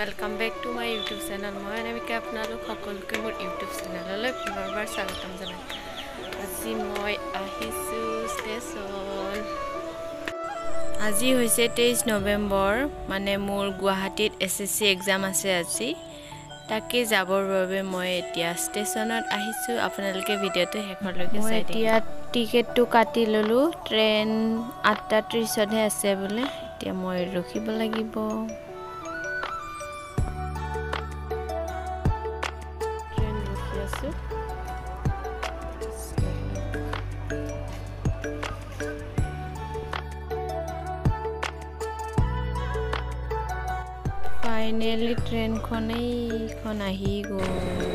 welcome back to my YouTube channel. মই Anamika আপোনালোক সকলোকে মোৰ YouTube চেনেললৈ পুনৰবাৰ স্বাগতম জনাই। আজি মই আহিছো ষ্টেচন। আজি হৈছে 23 নৱেম্বৰ, মানে মোৰ গুৱাহাটীত SSC এক্সাম আছে আজি। তাকে যাবৰ বাবে মই এতিয়া ষ্টেচনত আহিছো। আপোনালোকে ভিডিঅটো শেষলৈকে চাই থাকিব। এতিয়া টিকেটটো কাটি ললো। ট্ৰেইন 8:30 হে আছে বোলে। এতিয়া মই ৰখিব লাগিব। ট্ৰেইন ৰখি আছো। ফাইনেলি ট্ৰেইনখন আহি গ'ল।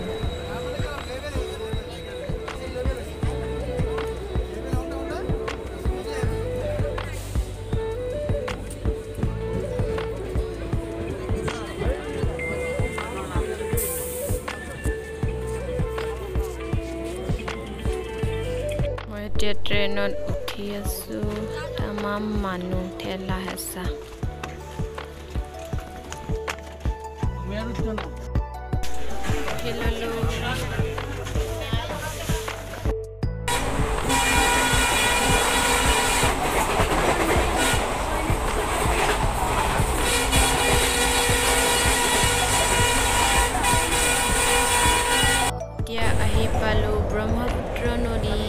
মই এতিয়া ট্ৰেইনত উঠি আছো। তামাম মানুহ, ঠেলা হেঁচা। এতিয়া আহি পালো ব্ৰহ্মপুত্ৰ নদী।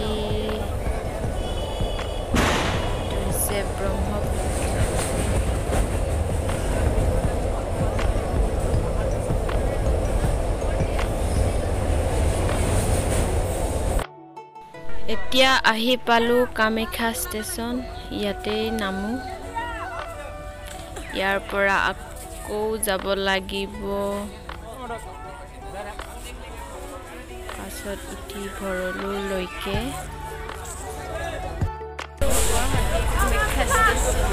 এতিয়া আহি পালো কামাখ্যা ষ্টেচন। ইয়াতে নামো। ইয়াৰ পৰা আকৌ যাব লাগিব পাছত উঠি ঘৰলৈকে। কামাখ্যা ষ্টেচন।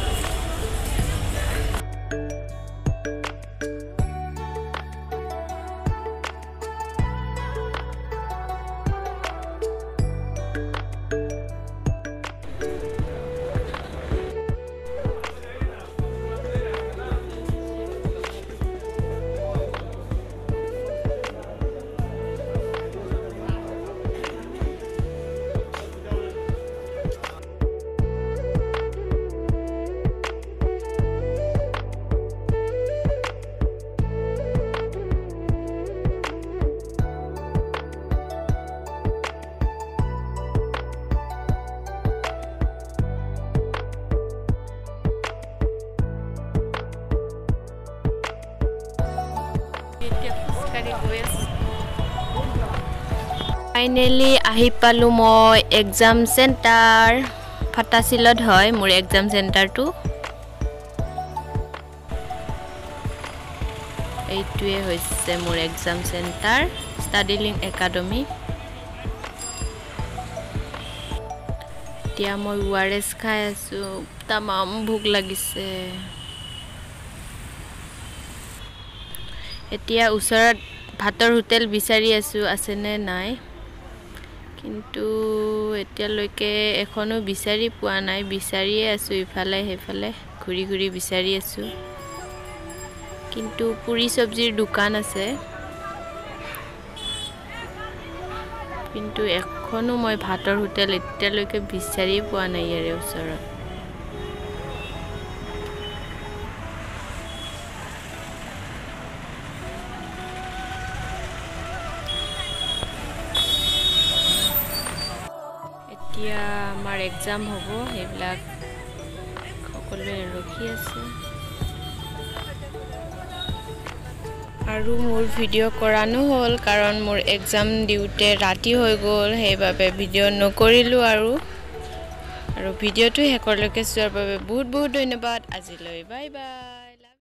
ফাইনেলি আহি পালো মই এক্সাম চেণ্টাৰ। ফাটাচিলত হয় মোৰ এক্সাম চেণ্টাৰটো। এইটোৱে হৈছে মোৰ exam centre, study link academy. এতিয়া মই ORS খাই আছো। তামাম ভোক লাগিছে। এতিয়া ওচৰত ভাতৰ হোটেল বিচাৰি আছো, আছেনে নাই, কিন্তু এতিয়ালৈকে এখনো বিচাৰি পোৱা নাই। বিচাৰিয়ে আছো, ইফালে সেইফালে ঘূৰি ঘূৰি বিচাৰি আছো। কিন্তু পুৰি চব্জিৰ দোকান আছে, কিন্তু এখনো মই ভাতৰ হোটেল এতিয়ালৈকে বিচাৰি পোৱা নাই ইয়াৰে ওচৰত। এতিয়া আমাৰ এক্সাম হ'ব, সেইবিলাক সকলোৱে ৰখি আছে। আৰু মোৰ ভিডিঅ' কৰা নহ'ল, কাৰণ মোৰ এক্সাম দিওঁতে ৰাতি হৈ গ'ল। সেইবাবে ভিডিঅ' নকৰিলোঁ। আৰু ভিডিঅ'টো শেষলৈকে চোৱাৰ বাবে বহুত বহুত ধন্যবাদ। আজিলৈ বাই বাই।